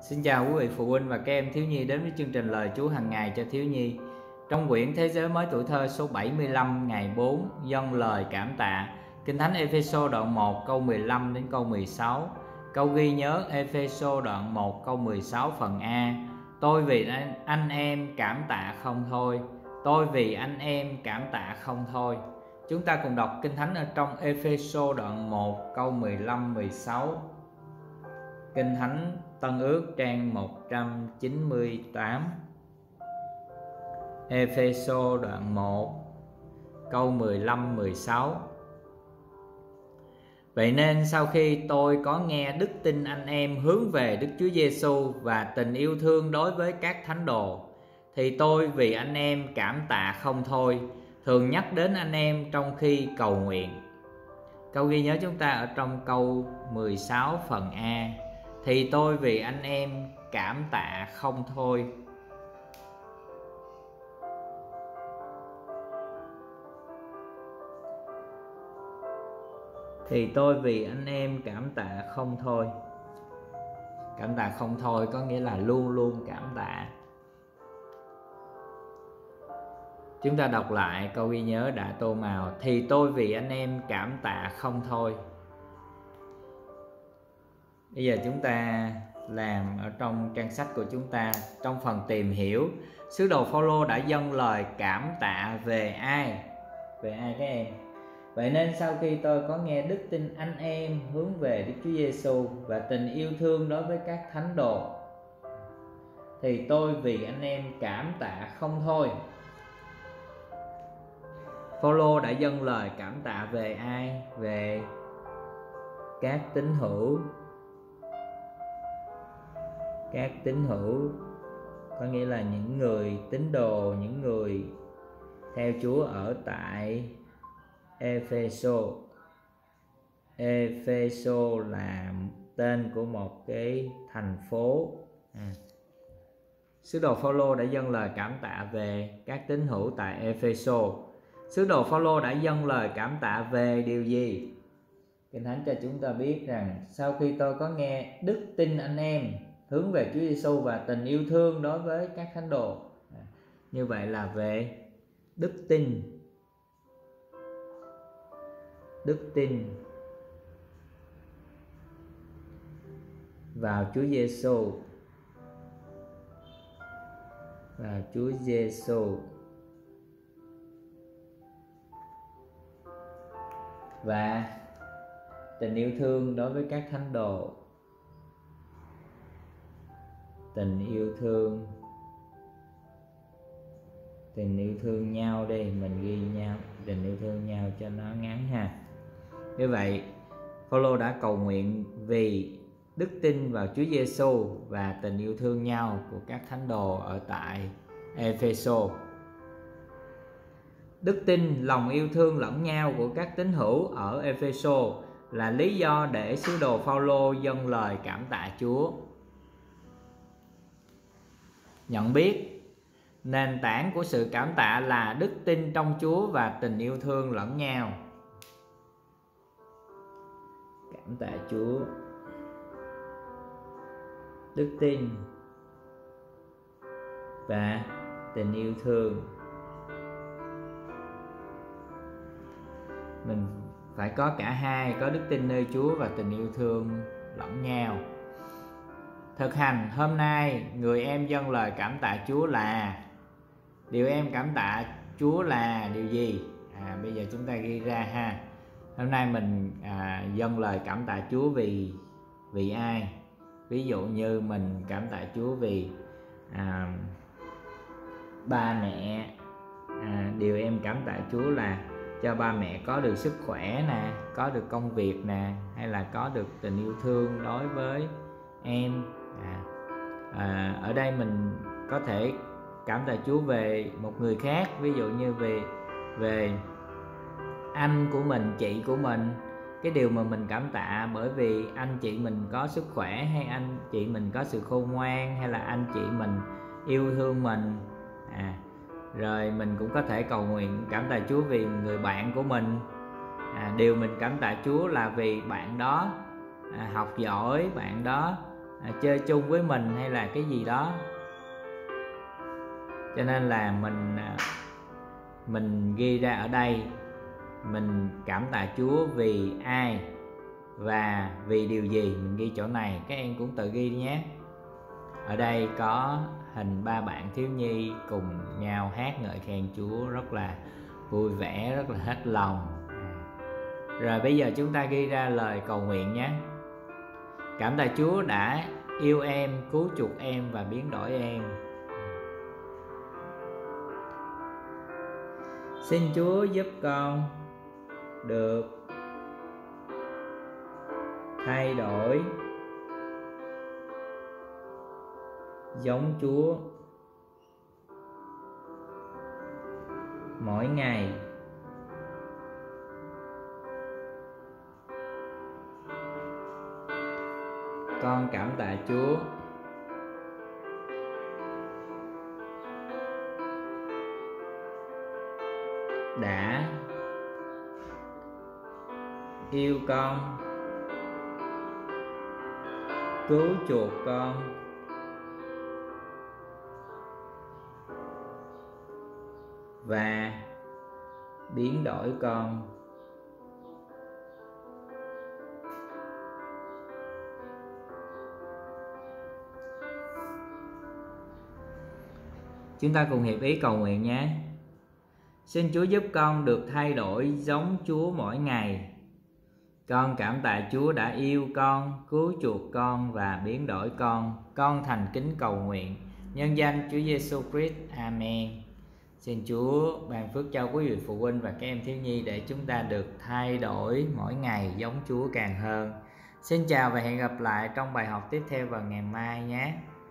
Xin chào quý vị phụ huynh và các em thiếu nhi đến với chương trình Lời Chúa hàng ngày cho thiếu nhi. Trong quyển Thế giới mới tuổi thơ số 75 ngày 4 dâng lời cảm tạ, Kinh Thánh Ê-phê-sô đoạn 1 câu 15 đến câu 16. Câu ghi nhớ Ê-phê-sô đoạn 1 câu 16 phần A. Tôi vì anh em cảm tạ không thôi. Tôi vì anh em cảm tạ không thôi. Chúng ta cùng đọc Kinh Thánh ở trong Ê-phê-sô đoạn 1 câu 15-16. Kinh Thánh Tân Ước trang 198. Ê-phê-sô đoạn 1 câu 15-16. Vậy nên sau khi tôi có nghe đức tin anh em hướng về Đức Chúa Giêsu và tình yêu thương đối với các thánh đồ, thì tôi vì anh em cảm tạ không thôi, thường nhắc đến anh em trong khi cầu nguyện. Câu ghi nhớ chúng ta ở trong câu 16 phần A. Thì tôi vì anh em cảm tạ không thôi. Thì tôi vì anh em cảm tạ không thôi. Cảm tạ không thôi có nghĩa là luôn luôn cảm tạ. Chúng ta đọc lại câu ghi nhớ đã tô màu. Thì tôi vì anh em cảm tạ không thôi. Bây giờ chúng ta làm ở trong trang sách của chúng ta, trong phần tìm hiểu, sứ đồ Phao-lô đã dâng lời cảm tạ về ai? Về ai các em? Vậy nên sau khi tôi có nghe đức tin anh em hướng về Đức Chúa Giêsu và tình yêu thương đối với các thánh đồ, thì tôi vì anh em cảm tạ không thôi. Phao-lô đã dâng lời cảm tạ về ai? Về các tín hữu. Các tín hữu có nghĩa là những người tín đồ, những người theo Chúa ở tại Ê-phê-sô. Ê-phê-sô là tên của một cái thành phố. Sứ đồ Phao-lô đã dâng lời cảm tạ về các tín hữu tại Ê-phê-sô. Sứ đồ Phao-lô đã dâng lời cảm tạ về điều gì? Kinh Thánh cho chúng ta biết rằng sau khi tôi có nghe đức tin anh em hướng về Chúa Giêsu và tình yêu thương đối với các thánh đồ. Như vậy là về đức tin. Đức tin vào Chúa Giêsu. Vào Chúa Giêsu. Và tình yêu thương đối với các thánh đồ. Tình yêu thương. Tình yêu thương nhau đi, mình ghi nhau, tình yêu thương nhau cho nó ngắn ha. Như vậy, Phao-lô đã cầu nguyện vì đức tin vào Chúa Giêsu và tình yêu thương nhau của các thánh đồ ở tại Ê-phê-sô. Đức tin, lòng yêu thương lẫn nhau của các tín hữu ở Ê-phê-sô là lý do để sứ đồ Phao-lô dâng lời cảm tạ Chúa. Nhận biết nền tảng của sự cảm tạ là đức tin trong Chúa và tình yêu thương lẫn nhau. Cảm tạ Chúa, đức tin và tình yêu thương. Mình phải có cả hai, có đức tin nơi Chúa và tình yêu thương lẫn nhau. Thực hành hôm nay, người em dâng lời cảm tạ Chúa là, điều em cảm tạ Chúa là điều gì? Bây giờ chúng ta ghi ra ha. Hôm nay mình dâng lời cảm tạ Chúa vì ai? Ví dụ như mình cảm tạ Chúa vì ba mẹ. Điều em cảm tạ Chúa là cho ba mẹ có được sức khỏe nè, có được công việc nè, hay là có được tình yêu thương đối với em. Ở đây mình có thể cảm tạ Chúa về một người khác, ví dụ như về anh của mình, chị của mình. Cái điều mà mình cảm tạ bởi vì anh chị mình có sức khỏe, hay anh chị mình có sự khôn ngoan, hay là anh chị mình yêu thương mình. Rồi mình cũng có thể cầu nguyện cảm tạ Chúa vì người bạn của mình. Điều mình cảm tạ Chúa là vì bạn đó học giỏi, bạn đó chơi chung với mình hay là cái gì đó. Cho nên là mình ghi ra ở đây, mình cảm tạ Chúa vì ai và vì điều gì, mình ghi chỗ này. Các em cũng tự ghi đi nhé. Ở đây có hình ba bạn thiếu nhi cùng nhau hát ngợi khen Chúa rất là vui vẻ, rất là hết lòng. Rồi bây giờ chúng ta ghi ra lời cầu nguyện nhé. Cảm tạ Chúa đã yêu em, cứu chuộc em và biến đổi em. Xin Chúa giúp con được thay đổi giống Chúa mỗi ngày. Con cảm tạ Chúa đã yêu con, cứu chuộc con và biến đổi con. Chúng ta cùng hiệp ý cầu nguyện nhé. Xin Chúa giúp con được thay đổi giống Chúa mỗi ngày. Con cảm tạ Chúa đã yêu con, cứu chuộc con và biến đổi con. Con thành kính cầu nguyện nhân danh Chúa Giêsu Christ. Amen. Xin Chúa ban phước cho quý vị phụ huynh và các em thiếu nhi để chúng ta được thay đổi mỗi ngày giống Chúa càng hơn. Xin chào và hẹn gặp lại trong bài học tiếp theo vào ngày mai nhé.